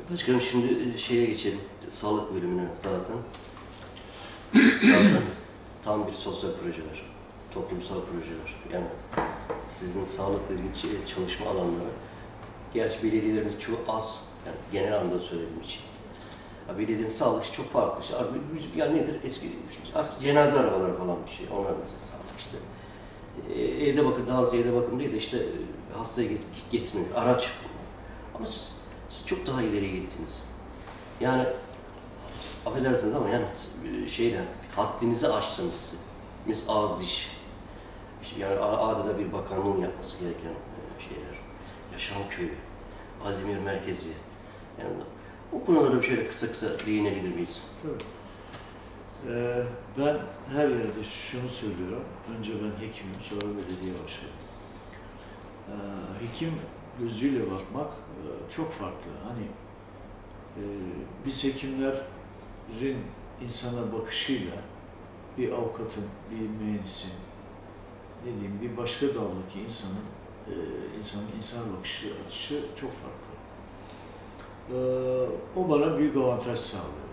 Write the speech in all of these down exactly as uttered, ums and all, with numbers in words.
Başkanım şimdi şeye geçelim, sağlık bölümüne zaten. Zaten tam bir sosyal projeler, toplumsal projeler. Yani sizin sağlıkla ilgili çalışma alanları, gerçi belediyelerimiz çoğu az, yani genel anlamda söylediğim için. Ya belediyenin sağlık işi çok farklı. İşte, yani nedir? Eski artık cenaze arabaları falan bir şey, onlar da sağlık işte. E, evde bakın, daha az evde bakım değil de işte hastaya get getirmek, araç. Ama siz, siz çok daha ileriye gittiniz. Yani affedersiniz ama yani şeyden, haddinizi aştınız. Mesela ağız diş. İşte yani adada bir bakanlığın yapması gereken şeyler. Yaşam köyü, Azimir merkezi. Yani o konulara bir şöyle kısa kısa değinebilir miyiz? Tabii. Ee, ben her yerde şunu söylüyorum. Önce ben hekimim, sonra belediye başkanım. Ee, hekim gözüyle bakmak e, çok farklı. Hani e, biz hekimlerin insana bakışıyla bir avukatın, bir mühendisin, ne diyeyim, bir başka daldaki insanın e, insanın insan bakışı açısı çok farklı. Ee, o bana büyük avantaj sağlıyor.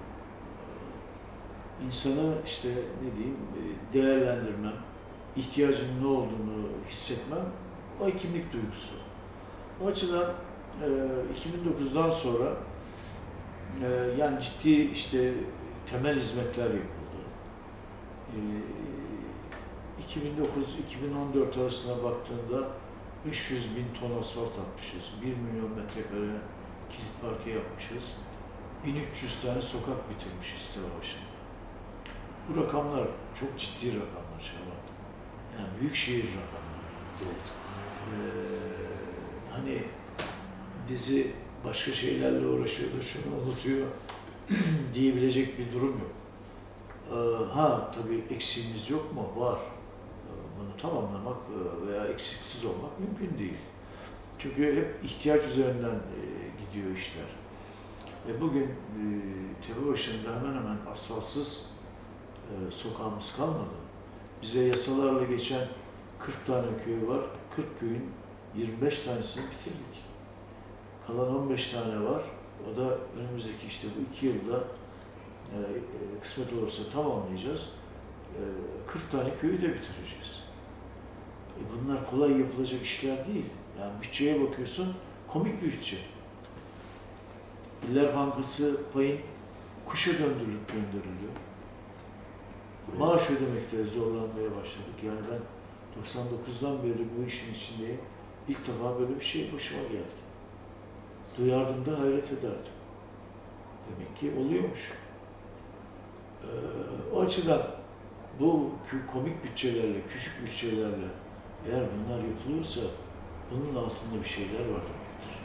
İnsanı işte ne diyeyim değerlendirmem, ihtiyacının ne olduğunu hissetmem, o hekimlik duygusu. O açıdan e, iki bin dokuzdan sonra e, yani ciddi işte temel hizmetler yapıldı. E, iki bin dokuz iki bin on dört arasına baktığında beş yüz bin ton asfalt atmışız, bir milyon metrekare kilit parke yapmışız, bin üç yüz tane sokak bitirmişiz Tepebaşı'nda. Bu rakamlar çok ciddi rakamlar Şaban. Yani büyük şehir rakamları. Evet. Ee, hani dizi başka şeylerle uğraşıyor da şunu unutuyor diyebilecek bir durum yok. Ee, ha tabii eksiğimiz yok mu? Var. Bunu tamamlamak veya eksiksiz olmak mümkün değil. Çünkü hep ihtiyaç üzerinden e, gidiyor işler. E, bugün e, Tepebaşı'nda hemen hemen asfaltsız e, sokağımız kalmadı. Bize yasalarla geçen kırk tane köy var. kırk köyün yirmi beş tanesini bitirdik. Kalan on beş tane var. O da önümüzdeki işte bu iki yılda e, e, kısmet olursa tamamlayacağız. E, kırk tane köyü de bitireceğiz. E, bunlar kolay yapılacak işler değil. Yani bütçeye bakıyorsun, komik bir bütçe. İller Bankası payın kuşa döndürülüp gönderiliyor. Maaş ödemekte zorlanmaya başladık. Yani ben doksan dokuzdan beri bu işin içindeyim. İlk defa böyle bir şey başıma geldi. Duyardım da hayret ederdim. Demek ki oluyormuş. Ee, o açıdan bu komik bütçelerle, küçük bütçelerle eğer bunlar yapılıyorsa bunun altında bir şeyler var demektir.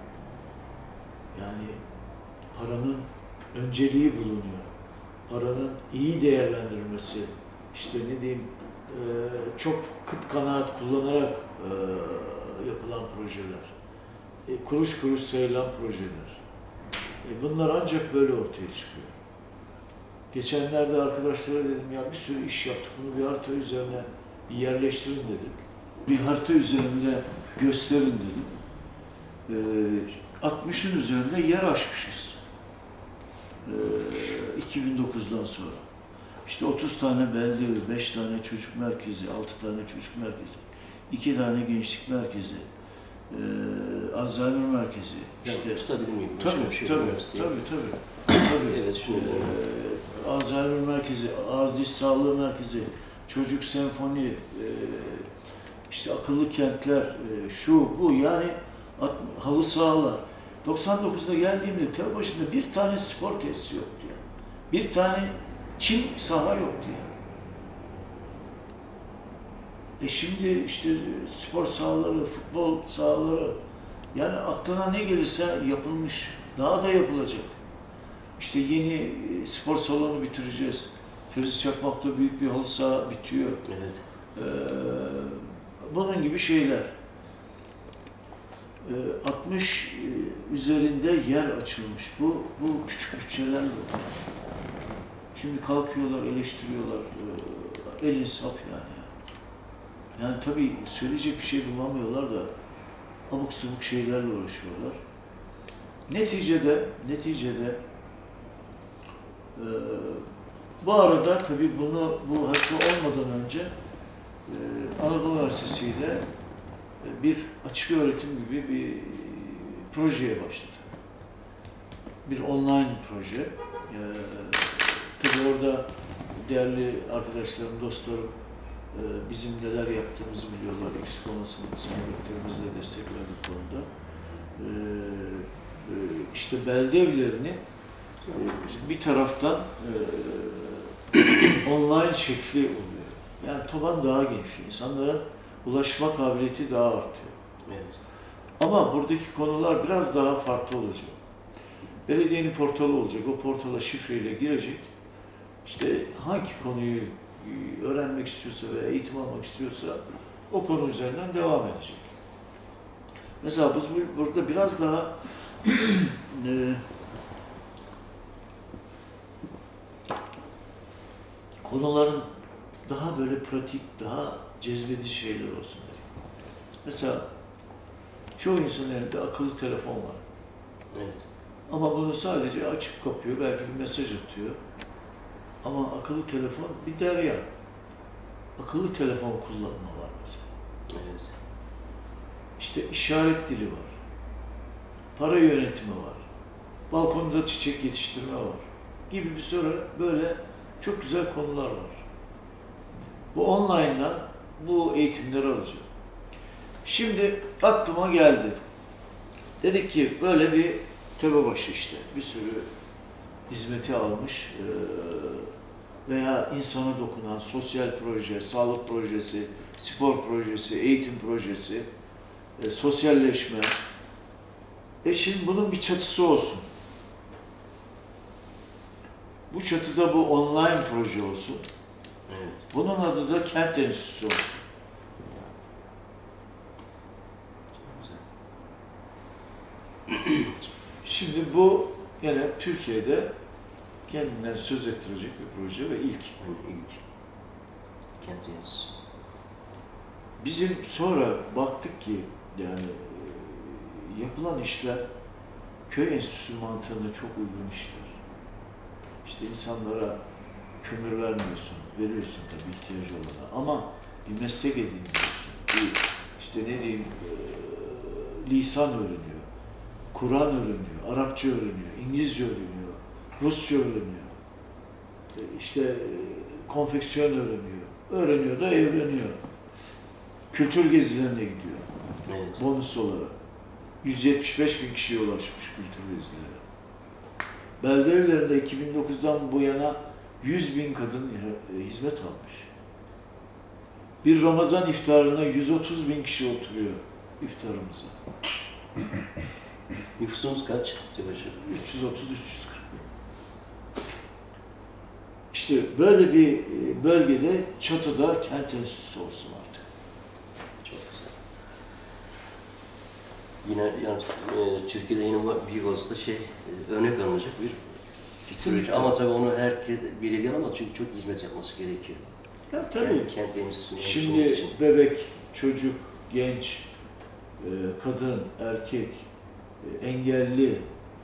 Yani paranın önceliği bulunuyor. Paranın iyi değerlendirilmesi, işte ne diyeyim, e, çok kıt kanaat kullanarak e, yapılan projeler, e, kuruş kuruş sayılan projeler. E, bunlar ancak böyle ortaya çıkıyor. Geçenlerde arkadaşlara dedim ya bir sürü iş yaptık, bunu bir harita üzerine bir yerleştirin dedik. Bir harita üzerinde gösterin dedim. E, altmışın üzerinde yer açmışız. iki bin dokuzdan sonra. İşte otuz tane belde ve beş tane çocuk merkezi, altı tane çocuk merkezi, iki tane gençlik merkezi, e, Alzheimer merkezi. İşte, yani tutabilir miyim? Tabii, şey tabii, tabii, tabii, tabii. Evet, şunu e, Alzheimer merkezi, ağız diş sağlığı merkezi, çocuk senfoni, e, işte akıllı kentler, e, şu, bu yani at, halı sahalar. doksan dokuzda geldiğimde Tepebaşı'nda bir tane spor tesisi yoktu ya. Bir tane çim saha yoktu ya. E şimdi işte spor sahaları, futbol sahaları, yani aklına ne gelirse yapılmış, daha da yapılacak. İşte yeni spor salonu bitireceğiz. Fevzi Çakmak'ta büyük bir halı saha bitiyor. Evet. Ee, bunun gibi şeyler. altmış üzerinde yer açılmış. Bu bu küçük bütçelerle oluyor. Şimdi kalkıyorlar, eleştiriyorlar. El insaf yani. Yani tabii söyleyecek bir şey bulamıyorlar da abuk sabuk şeylerle uğraşıyorlar. neticede neticede e, bu arada tabii bunu bu hadise olmadan önce e, Anadolu Üniversitesi ile e, bir açık öğretim gibi bir projeye başladı. Bir online proje. E, tabii orada değerli arkadaşlarım, dostlarım e, bizim neler yaptığımızı biliyorlar. Eksik olmasın, sanatörlerimiz de destek verdik bu konuda. E, e, işte belde evlerini e, bir taraftan e, online şekli oluyor. Yani taban daha genişliyor. İnsanların ulaşma kabiliyeti daha artıyor. Evet. Ama buradaki konular biraz daha farklı olacak. Belediyenin portalı olacak. O portala şifreyle girecek. İşte hangi konuyu öğrenmek istiyorsa veya eğitim almak istiyorsa o konu üzerinden devam edecek. Mesela biz burada biraz daha e, konuların daha böyle pratik, daha cezbedici şeyler olsun dedik. Mesela çoğu insanın elinde akıllı telefon var. Evet. Ama bunu sadece açıp kapıyor, belki bir mesaj atıyor. Ama akıllı telefon bir derya. Akıllı telefon kullanımı var mesela. Evet. İşte işaret dili var. Para yönetimi var. Balkonda çiçek yetiştirme var. Gibi bir sürü böyle çok güzel konular var. Bu online'dan bu eğitimleri alacağım. Şimdi aklıma geldi. Dedik ki böyle bir tepebaşı işte bir sürü hizmeti almış veya insana dokunan sosyal proje, sağlık projesi, spor projesi, eğitim projesi, sosyalleşme. E şimdi bunun bir çatısı olsun. Bu çatıda bu online proje olsun. Evet. Bunun adı da Kent Enstitüsü olsun. Şimdi bu yine Türkiye'de kendinden söz ettirecek bir proje ve ilk. Yani ilk. Kent Enstitüsü. Bizim sonra baktık ki yani yapılan işler köy enstitüsü mantığına çok uygun işler. İşte insanlara kömür vermiyorsun, veriyorsun tabii ihtiyacı olana ama bir meslek ediniyorsun. Bir işte ne diyeyim e, lisan öğreniyor, Kur'an öğreniyor, Arapça öğreniyor, İngilizce öğreniyor, Rusça öğreniyor. E, işte e, konfeksiyon öğreniyor. Öğreniyor da evreniyor. Kültür gezilerine gidiyor. Evet. Bonus olarak. yüz yetmiş beş bin kişiye ulaşmış kültür gezileri. Belde evlerinde iki bin dokuzdan bu yana yüz bin kadın hizmet almış. Bir Ramazan iftarına yüz otuz bin kişi oturuyor iftarımıza. Nüfusumuz kaç? Tebaşı. üç yüz otuz üç yüz kırk bin. İşte böyle bir bölgede çatıda kent enstitüsü olsun artık. Çok güzel. Yine yani e, Türkiye'de yine büyük olsa şey e, örnek alınacak bir proje. Ama tabii onu herkes belediye alamaz çünkü çok hizmet yapması gerekiyor. Ya tabii. Kent, kent enstitüsünün Şimdi için. bebek, çocuk, genç, kadın, erkek, engelli,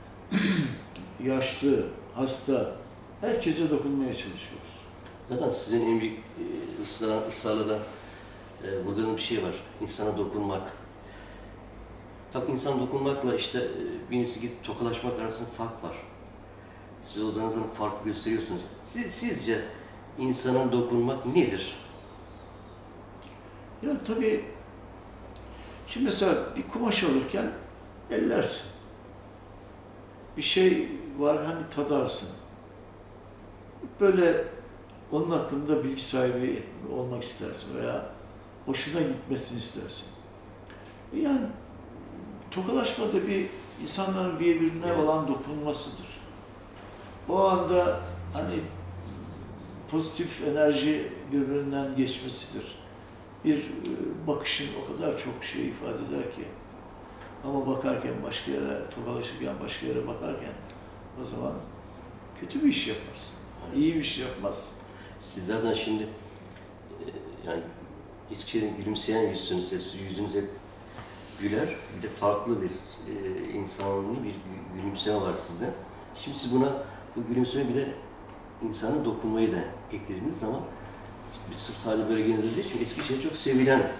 yaşlı, hasta, herkese dokunmaya çalışıyoruz. Zaten sizin en büyük e, ısrar, ısrarla da e, vurguladığınız bir şey var. İnsana dokunmak. Tabii insan dokunmakla işte e, birisi gibi tokalaşmak arasında fark var. Siz o zaman farkı gösteriyorsunuz. Siz, sizce insana dokunmak nedir? Ya tabii, şimdi mesela bir kumaş alırken ellersin. Bir şey var hani tadarsın. Böyle onun hakkında bilgi sahibi olmak istersin veya hoşuna gitmesini istersin. Yani tokalaşma da bir insanların birbirine Evet. olan dokunmasıdır. O anda hani pozitif enerji birbirinden geçmesidir. Bir bakışın o kadar çok şey ifade eder ki. Ama bakarken başka yere, tokalaşırken başka yere bakarken o zaman kötü bir iş yaparsın. İyi bir iş yapmazsın. Siz zaten şimdi e, yani Eskişehir'in gülümseyen yüzünüzle, yüzünüz hep güler, bir de farklı bir e, insani bir gülümseme var sizde. Şimdi siz buna, bu gülümseme bir de insana dokunmayı da eklediğiniz zaman bir sırf sadece bölgenizde değil, çünkü Eskişehir çok sevilen.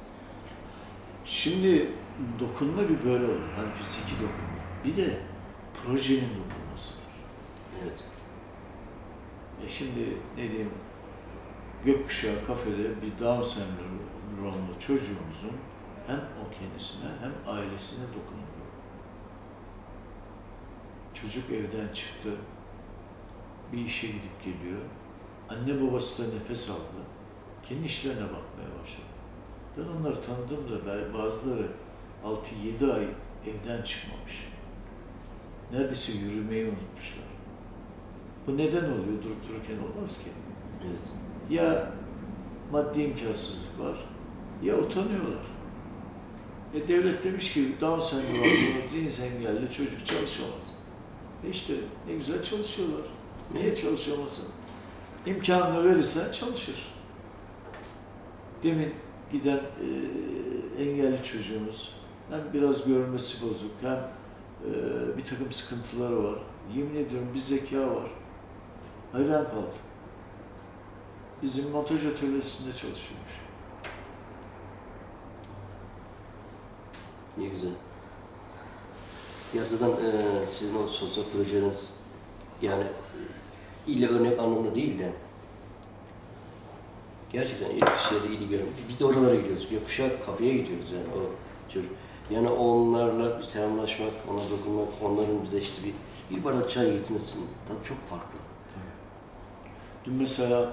Şimdi dokunma bir böyle olur. Hani fiziki dokunma. Bir de projenin dokunması var. Evet. E şimdi ne diyeyim, Gökkuşağı kafede bir Down sendromlu çocuğumuzun hem o kendisine hem ailesine dokunuyor. Çocuk evden çıktı, bir işe gidip geliyor. Anne babası da nefes aldı. Kendi işlerine bakmaya başladı. Ben onları tanıdım da bazıları altı yedi ay evden çıkmamış. Neredeyse yürümeyi unutmuşlar. Bu neden oluyor? Durup dururken olmaz ki. Evet. Ya maddi imkansızlık var, ya utanıyorlar. E devlet demiş ki Down sendromlu, zihinsel engelli çocuk çalışamaz. E işte ne güzel çalışıyorlar. Niye çalışamasın? İmkanını verirsen çalışır. Demin giden e, engelli çocuğumuz hem biraz görmesi bozuk hem e, bir takım sıkıntıları var. Yemin ediyorum bir zeka var. Hayran kaldım. Bizim montaj atölyesinde çalışıyormuş. Ne güzel. Ya zaten e, sizin o sosyal projeleriniz yani e, ille örnek anlamda değil de gerçekten Eskişehir'de ilgi görüyorum. Biz de oralara gidiyoruz. Gökkuşağı kafeye gidiyoruz yani o çocuk. Yani onlarla selamlaşmak, ona dokunmak, onların bize işte bir, bir bardak çay getirmesinin tadı çok farklı. Dün mesela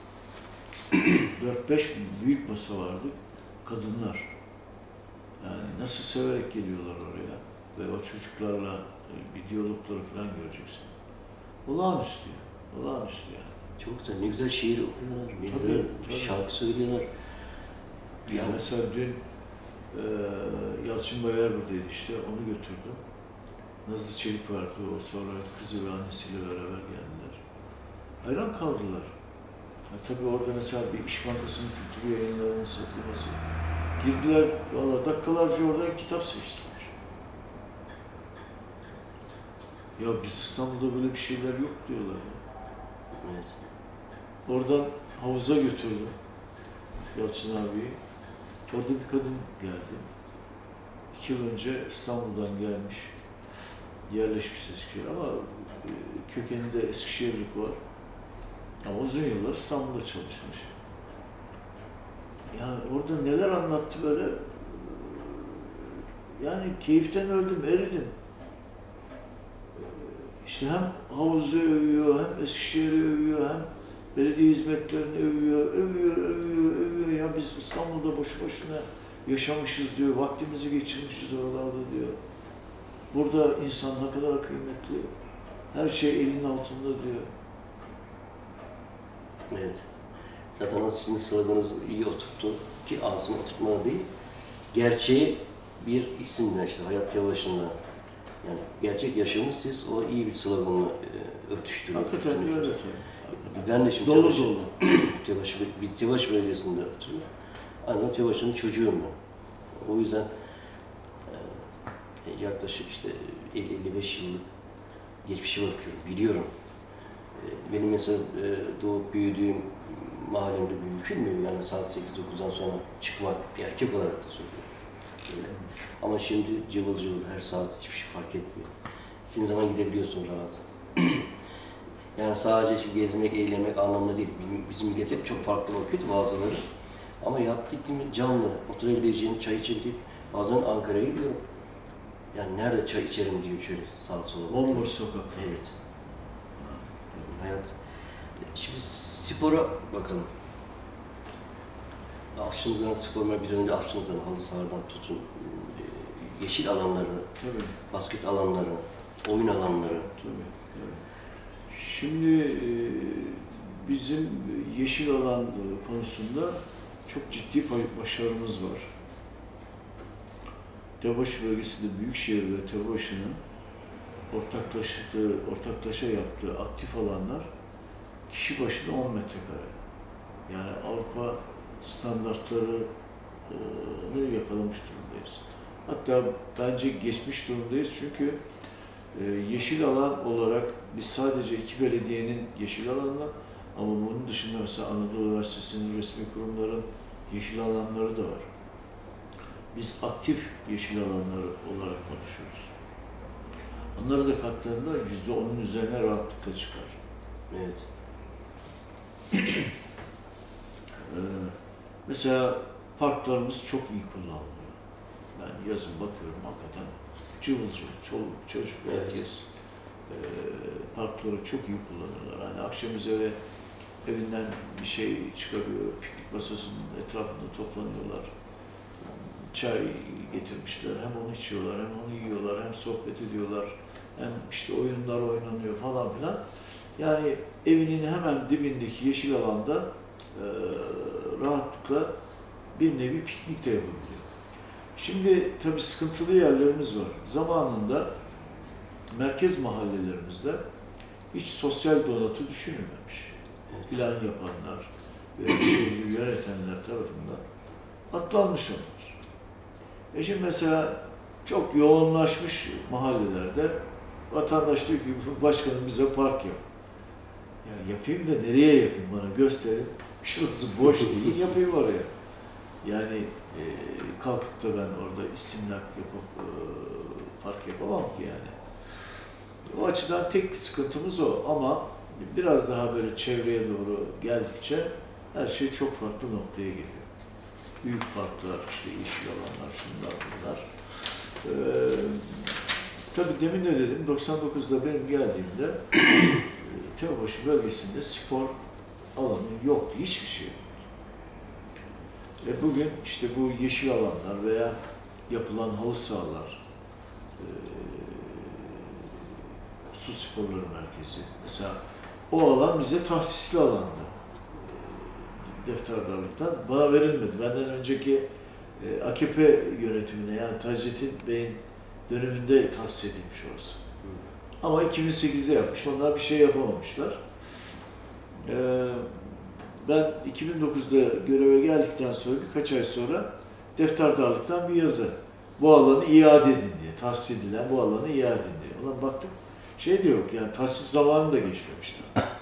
dört beş büyük masa vardı, kadınlar. Yani nasıl severek geliyorlar oraya ve o çocuklarla bir diyalogları falan göreceksin. Olağanüstü ya, olağanüstü yani. Çok güzel, ne güzel şiir okuyorlar, ne Tabii, güzel tabii. şarkı söylüyorlar. Yani Yani mesela dün e, Yalçın Bayar buradaydı işte, onu götürdüm. Nazlı Çelik vardı, o sonra kızı ve annesiyle beraber geldiler. Hayran kaldılar. Yani tabii orada mesela bir İş Bankası'nın kültür yayınlarının satılması. Girdiler, valla dakikalarca oradan kitap seçtiler. Ya biz İstanbul'da böyle bir şeyler yok diyorlar ya. evet. Oradan havuza götürdüm Yalçın abiyi. Orada bir kadın geldi. İki yıl önce İstanbul'dan gelmiş. Yerleşmiş Eskişehir ama e, kökeninde Eskişehirlik var. Ama uzun yıllar İstanbul'da çalışmış. Yani orada neler anlattı böyle, yani keyiften öldüm, eridim. İşte hem havuzu övüyor, hem Eskişehir'i övüyor, hem belediye hizmetlerini övüyor, övüyor, övüyor, övüyor. Ya biz İstanbul'da boşu boşuna yaşamışız diyor, vaktimizi geçirmişiz oralarda diyor. Burada insan ne kadar kıymetli, her şey elinin altında diyor. Evet. Zaten o sizin sloganınız iyi oturttu ki ağzına oturtmalı değil. Gerçeği bir isimle işte Hayat Yavaş'ınla yani gerçek yaşamı siz o iyi bir sloganla e, örtüştürüyorsunuz. Hakikaten öyle tabii. Ben de şimdi Dolu Tebaşı, dolu. Tebaşı, bir Tebaşı bölgesinde oturuyorum. Aynen Tebaşı'nın çocuğum ben. O yüzden e, yaklaşık işte elli elli beş yıllık geçmişe bakıyorum, biliyorum. E, benim mesela e, doğup büyüdüğüm mahallemde mümkün mü? Yani saat sekiz dokuzdan sonra çıkmak bir erkek olarak da söylüyorum. Öyle. Ama şimdi cıvıl cıvıl her saat hiçbir şey fark etmiyor. İstediğin zaman gidebiliyorsun rahat. Yani sadece işte gezmek, eğlenmek anlamında değil. Bizim millet hep çok farklı bakıyordu bazıları. Ama yap gittim canlı, oturabileceğim, çay içebileyim. Bazen Ankara'ya gidiyorum. Yani nerede çay içerim diye şöyle sağa sola. Bomboş sokak. Evet. Hayat. Şimdi spora bakalım. Aşçınızdan sporuna bir an önce aşçınızdan, halı sahadan tutun, yeşil alanları, Tabii. basket alanları, oyun alanları. Tabii, tabii. Şimdi e, bizim yeşil alan konusunda çok ciddi başarımız var. Tebaşı bölgesinde Büyükşehir ve Tebaşı'nın ortaklaştığı, ortaklaşa yaptığı aktif alanlar kişi başına on metrekare. Yani Avrupa standartlarını yakalamış durumdayız. Hatta bence geçmiş durumdayız çünkü e, yeşil alan olarak biz sadece iki belediyenin yeşil alanına ama bunun dışında mesela Anadolu Üniversitesi'nin resmi kurumların yeşil alanları da var. Biz aktif yeşil alanları olarak konuşuyoruz. Onları da kattığında yüzde onun üzerine rahatlıkla çıkar. Evet. Ee, mesela parklarımız çok iyi kullanılıyor. Ben yazın bakıyorum hakikaten cıvıl cıvıl, çoluk, çocuk, Evet. herkes e, parkları çok iyi kullanıyorlar. Hani akşam üzere evinden bir şey çıkarıyor, piknik masasının etrafında toplanıyorlar. Çay getirmişler, hem onu içiyorlar, hem onu yiyorlar, hem sohbet ediyorlar, hem işte oyunlar oynanıyor falan filan. Yani evinin hemen dibindeki yeşil alanda e, rahatlıkla bir nevi piknik de yapabiliyor. Şimdi tabii sıkıntılı yerlerimiz var. Zamanında merkez mahallelerimizde hiç sosyal donatı düşünülmemiş. Evet. Plan yapanlar ve şehri yönetenler tarafından atlanmış onlar. E şimdi mesela çok yoğunlaşmış mahallelerde vatandaş diyor ki başkanım bize park yap. Ya yapayım da nereye yapayım, bana gösterin. Şurası boş değil, yapayım oraya. Yani e, kalkıp da ben orada istimlak yapıp e, park yapamam ki yani. O açıdan tek sıkıntımız o ama biraz daha böyle çevreye doğru geldikçe her şey çok farklı noktaya geliyor. Büyük parklar, işte yeşil alanlar, şunlar bunlar. Ee, tabii demin de dedim, doksan dokuzda benim geldiğimde Tepebaşı bölgesinde spor alanı yoktu, hiçbir şey yoktu. Ve bugün işte bu yeşil alanlar veya yapılan halı sahalar, e, su sporları merkezi, mesela o alan bize tahsisli alandı. Defterdarlıktan bana verilmedi. Benden önceki e, A K P yönetimine yani Taceddin Bey'in döneminde tahsis edilmiş orası. Hı. Ama iki bin sekizde yapmış. Onlar bir şey yapamamışlar. Ee, ben iki bin dokuzda göreve geldikten sonra birkaç ay sonra defterdarlıktan bir yazı. Bu alanı iade edin diye. Tahsis edilen bu alanı iade edin diye. Ulan baktık şey de yok yani tahsis zamanı da geçmemişler.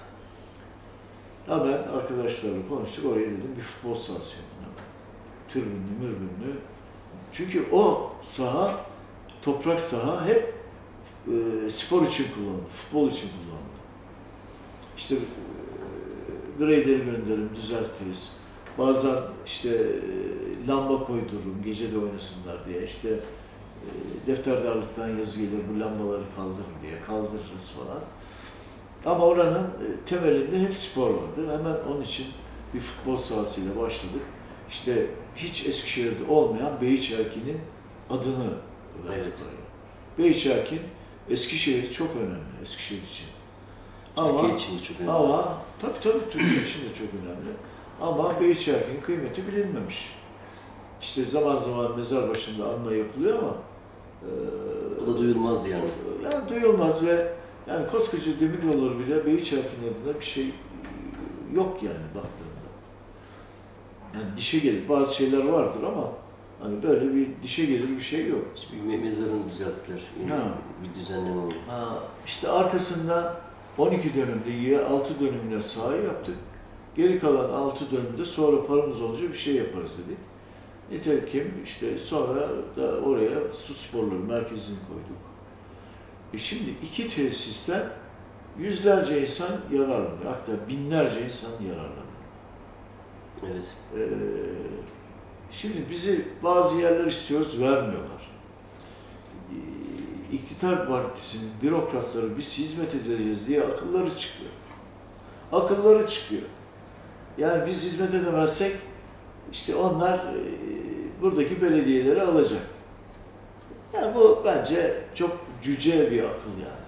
Ha ben arkadaşlarla konuştuk, oraya dedim bir futbol sahası yapın. Türbünlü, mürbünlü. Çünkü o saha, toprak saha hep e, spor için kullanıldı, futbol için kullanıldı. İşte e, grader'i gönderim, düzeltiriz. Bazen işte e, lamba koydururum, gece de oynasınlar diye. İşte e, defterdarlıktan yazı gelir, bu lambaları kaldırın diye, kaldırırız falan. Ama oranın temelinde hep spor vardı. Hemen onun için bir futbol sahasıyla başladık. İşte hiç Eskişehir'de olmayan Beyçerkin'in adını verdik Evet. oraya. Beyçerkin, Eskişehir çok önemli, Eskişehir için. Türkiye Ama, için de çok önemli. Ama, tabii tabii Türkiye için de çok önemli. Ama Beyçerkin'in kıymeti bilinmemiş. İşte zaman zaman mezar başında anma yapılıyor ama e, o da duyulmaz yani. Yani duyulmaz ve yani koskoca demiryolları bile Beyçerkin adına bir şey yok yani baktığında. Yani dişe gelir, bazı şeyler vardır ama hani böyle bir dişe gelir bir şey yok. İşte bir mezarını düzelttiler, Ha. bir düzenleme oldu. Ha, işte arkasında on iki dönümde altı dönümüne saha yaptık. Geri kalan altı dönümde sonra paramız olunca bir şey yaparız dedik. Nitekim işte sonra da oraya su sporları merkezini koyduk. E şimdi iki tesisten yüzlerce insan yararlanıyor. Hatta binlerce insan yararlanıyor. Evet. Ee, şimdi bizi bazı yerler istiyoruz, vermiyorlar. Ee, İktidar Partisi'nin bürokratları biz hizmet edeceğiz diye akılları çıkıyor. Akılları çıkıyor. Yani biz hizmet edemezsek işte onlar e, buradaki belediyeleri alacak. Yani bu bence çok cüce bir akıl yani.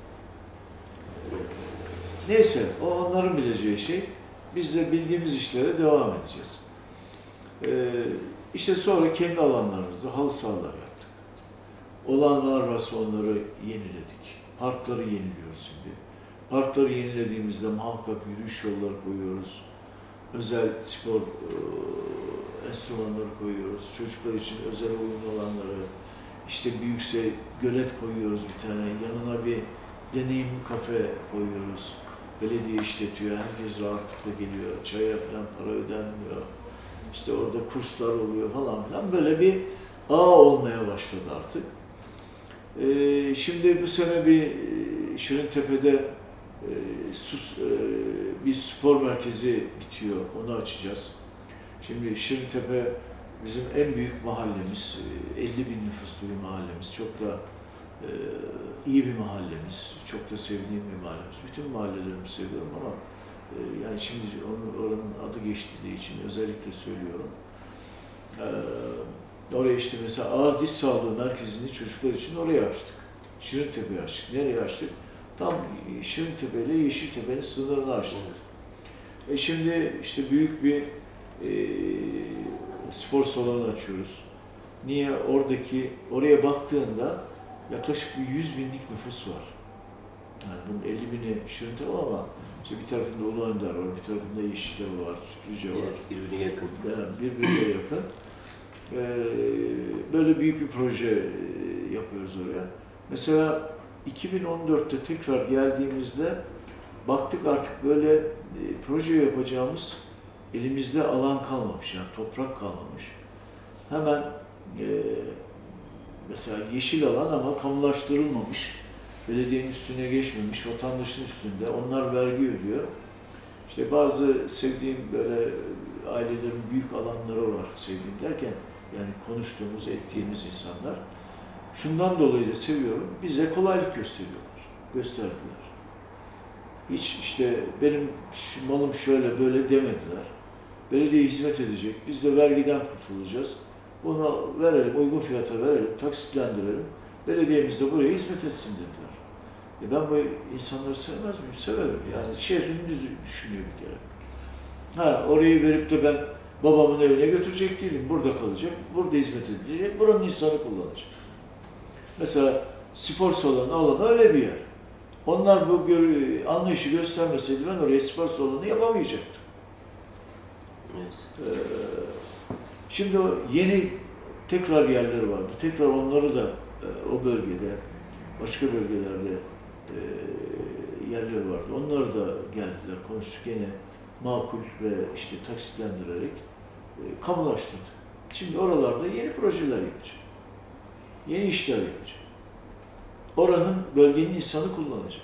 Neyse, o onların bileceği şey. Biz de bildiğimiz işlere devam edeceğiz. Ee, işte sonra kendi alanlarımızda halı sahalar yaptık. Olanlar varsa onları yeniledik. Parkları yeniliyoruz şimdi. Parkları yenilediğimizde muhakkak yürüyüş yolları koyuyoruz. Özel spor e, enstrümanları koyuyoruz. Çocuklar için özel oyun alanları, işte büyükse gölet koyuyoruz bir tane. Yanına bir deneyim kafe koyuyoruz. Belediye işletiyor, herkes rahatlıkla geliyor. Çaya falan para ödenmiyor. İşte orada kurslar oluyor falan filan. Böyle bir ağ olmaya başladı artık. Ee, şimdi bu sene bir Şirintepe'de e, sus, e, bir spor merkezi bitiyor. Onu açacağız. Şimdi Şirintepe bizim en büyük mahallemiz. elli bin nüfuslu bir mahallemiz. Çok da e, iyi bir mahallemiz. Çok da sevdiğim bir mahallemiz. Bütün mahallelerimi seviyorum ama e, yani şimdi onun, oranın adı geçtiği için özellikle söylüyorum. E, oraya işte mesela ağız diş sağlığı merkezini çocuklar için oraya açtık. Şirintepe'yi açtık. Nereye açtık? Tam Şirintepe ile Yeşiltepe'nin sınırını açtık. E şimdi işte büyük bir e, spor salonu açıyoruz. Niye? Oradaki, oraya baktığında yaklaşık bir yüz binlik nüfus var. Yani bunun elli bini Şirintepe ama işte bir tarafında Ulu Önder var, bir tarafında Yeşiltepe var, Sütlüce var. Evet, birbirine yakın. Yani birbirine yakın. Ee, böyle büyük bir proje yapıyoruz oraya. Mesela iki bin on dörtte tekrar geldiğimizde baktık artık böyle e, proje yapacağımız elimizde alan kalmamış, yani toprak kalmamış. Hemen e, mesela yeşil alan ama kamulaştırılmamış, belediyenin üstüne geçmemiş, vatandaşın üstünde, onlar vergi ödüyor. İşte bazı sevdiğim böyle ailelerin büyük alanları var, sevdiğim derken yani konuştuğumuz, ettiğimiz insanlar. Şundan dolayı da seviyorum, bize kolaylık gösteriyorlar, gösterdiler. Hiç işte benim malım şöyle böyle demediler. Belediye hizmet edecek, biz de vergiden kurtulacağız. Bunu verelim, uygun fiyata verelim, taksitlendirelim. Belediyemiz de buraya hizmet etsin dediler. E ben bu insanları sevmez miyim? Severim. Yani şehrini düşünüyor bir kere. Ha, orayı verip de ben babamın evine götürecek değilim. Burada kalacak, burada hizmet edilecek, buranın insanı kullanacak. Mesela spor salonu alanı öyle bir yer. Onlar bu anlayışı göstermeseydi ben oraya spor salonu yapamayacaktım. Evet. Ee, şimdi o yeni tekrar yerleri vardı. Tekrar onları da e, o bölgede, başka bölgelerde e, yerleri vardı. Onları da geldiler, konuştuk yine makul ve işte taksitlendirerek e, kamulaştırdık. Şimdi oralarda yeni projeler yapacağım. Yeni işler yapacağım. Oranın, bölgenin insanı kullanacak.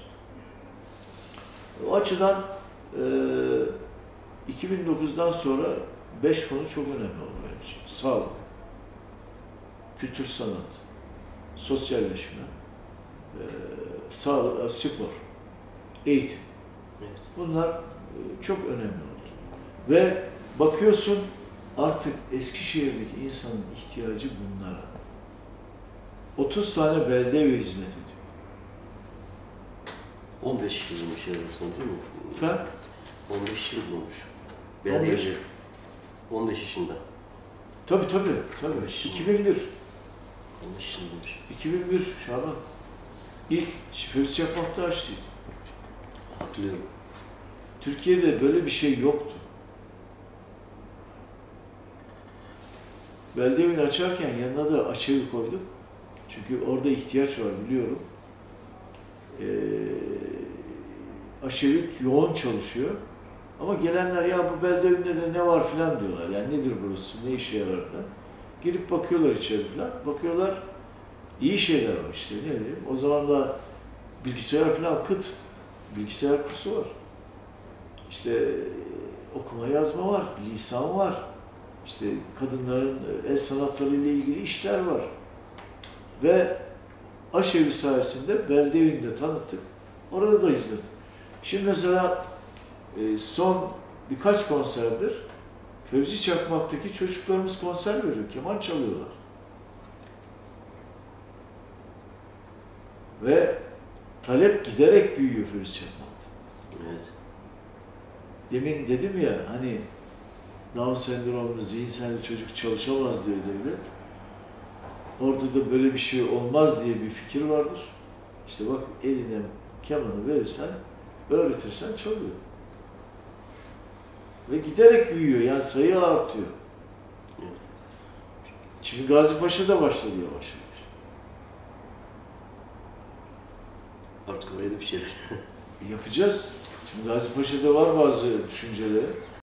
O açıdan e, iki bin dokuzdan sonra beş konu çok önemli oldu benim için. Sağlık, kültür sanat, sosyalleşme, e, sağlık, spor, eğitim. Evet. Bunlar e, çok önemli oldu. Ve bakıyorsun artık Eskişehir'deki insanın ihtiyacı bunlara. otuz tane belediye hizmet ediyor. on beş yıl olmuş herhalde değil mi? Efendim? on beş yıl olmuş. on beş. on beş yaşında. Tabii tabii. tabii. iki bin bir. on beş yıl olmuş. iki bin bir Şaban. İlk Fevzi Çakmak'ta açtıydı. Hatırlıyorum. Türkiye'de böyle bir şey yoktu. Beldevini açarken yanına da aşevi koyduk. Çünkü orada ihtiyaç var biliyorum. Ee, aşevi yoğun çalışıyor. Ama gelenler ya bu beldevinde de ne var filan diyorlar. Yani nedir burası, ne işe yarar filan. Girip bakıyorlar içeri filan. Bakıyorlar iyi şeyler var işte ne diyeyim. O zaman da bilgisayar filan kıt. Bilgisayar kursu var. İşte okuma yazma var, lisan var. İşte kadınların el sanatları ile ilgili işler var. Ve aşevi sayesinde beldevinde tanıttık. Orada da hizmet. Şimdi mesela son birkaç konserdir Fevzi Çakmak'taki çocuklarımız konser veriyor, keman çalıyorlar. Ve talep giderek büyüyor Fevzi Çakmak'ta. Evet. Demin dedim ya hani Down sendromlu, zihinsel çocuk çalışamaz diyor devlet. Orada da böyle bir şey olmaz diye bir fikir vardır. İşte bak eline kemanı verirsen, öğretirsen çalıyor. Ve giderek büyüyor, yani sayı artıyor. Şimdi Gazi Paşa'da başladı yavaş yavaş. Artık oraya da bir şeyler. Yapacağız. Şimdi Gazi Paşa'da var bazı düşünceleri.